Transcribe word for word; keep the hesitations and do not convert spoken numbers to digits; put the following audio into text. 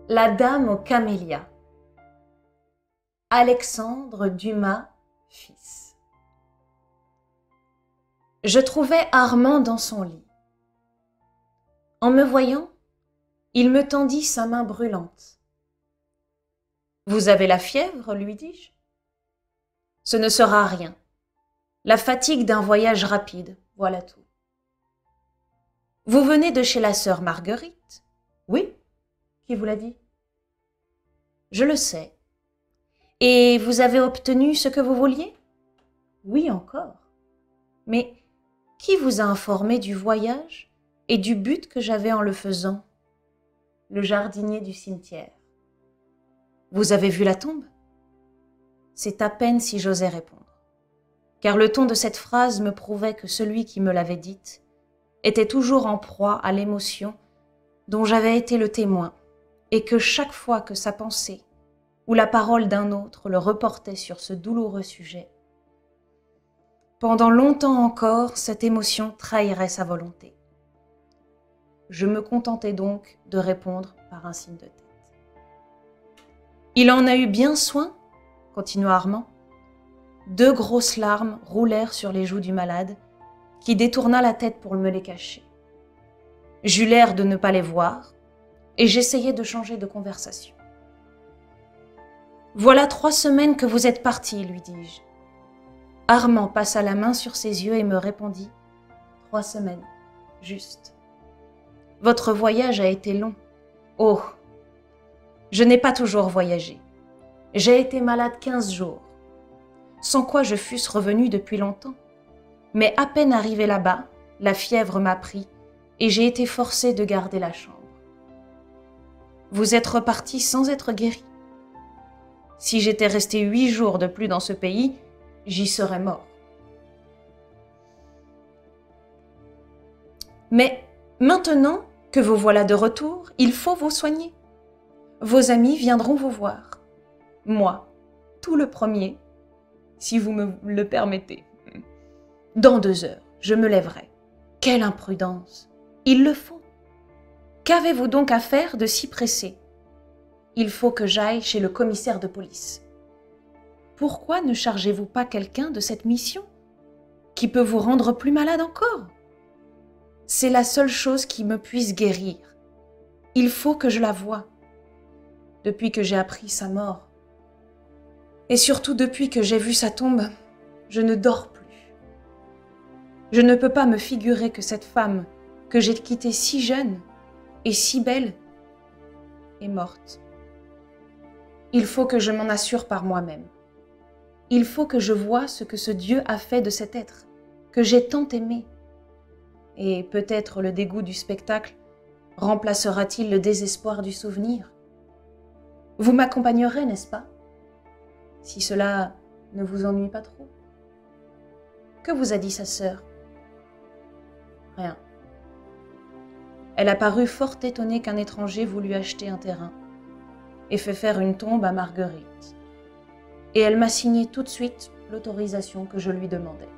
La dame aux camélias. Alexandre Dumas, fils. Je trouvais Armand dans son lit. En me voyant, il me tendit sa main brûlante. « Vous avez la fièvre ?» lui dis-je. « Ce ne sera rien. La fatigue d'un voyage rapide, voilà tout. »« Vous venez de chez la sœur Marguerite ?»« Oui. Qui vous l'a dit ?»« Je le sais. Et vous avez obtenu ce que vous vouliez ?»« Oui, encore. Mais qui vous a informé du voyage et du but que j'avais en le faisant ?»« Le jardinier du cimetière. »« Vous avez vu la tombe ?» C'est à peine si j'osais répondre, car le ton de cette phrase me prouvait que celui qui me l'avait dite était toujours en proie à l'émotion dont j'avais été le témoin, et que chaque fois que sa pensée ou la parole d'un autre le reportait sur ce douloureux sujet, pendant longtemps encore, cette émotion trahirait sa volonté. Je me contentai donc de répondre par un signe de tête. « Il en a eu bien soin ?» continua Armand. Deux grosses larmes roulèrent sur les joues du malade, qui détourna la tête pour me les cacher. J'eus l'air de ne pas les voir, et j'essayai de changer de conversation. « Voilà trois semaines que vous êtes parti, lui dis-je. » Armand passa la main sur ses yeux et me répondit « Trois semaines, juste. Votre voyage a été long. Oh, je n'ai pas toujours voyagé. J'ai été malade quinze jours, sans quoi je fusse revenu depuis longtemps. Mais à peine arrivé là-bas, la fièvre m'a pris et j'ai été forcé de garder la chambre. Vous êtes reparti sans être guéri. Si j'étais resté huit jours de plus dans ce pays, j'y serais mort. Mais maintenant que vous voilà de retour, il faut vous soigner. Vos amis viendront vous voir. Moi, tout le premier, si vous me le permettez. Dans deux heures, je me lèverai. Quelle imprudence! Il le faut. Qu'avez-vous donc à faire de si pressé? Il faut que j'aille chez le commissaire de police. Pourquoi ne chargez-vous pas quelqu'un de cette mission, qui peut vous rendre plus malade encore? C'est la seule chose qui me puisse guérir. Il faut que je la voie. Depuis que j'ai appris sa mort, et surtout depuis que j'ai vu sa tombe, je ne dors plus. Je ne peux pas me figurer que cette femme, que j'ai quittée si jeune et si belle, est morte. Il faut que je m'en assure par moi-même. Il faut que je voie ce que ce Dieu a fait de cet être, que j'ai tant aimé. Et peut-être le dégoût du spectacle remplacera-t-il le désespoir du souvenir. Vous m'accompagnerez, n'est-ce pas? Si cela ne vous ennuie pas trop. Que vous a dit sa sœur? Rien. Elle a paru fort étonnée qu'un étranger voulût acheter un terrain et fait faire une tombe à Marguerite. Et elle m'a signé tout de suite l'autorisation que je lui demandais.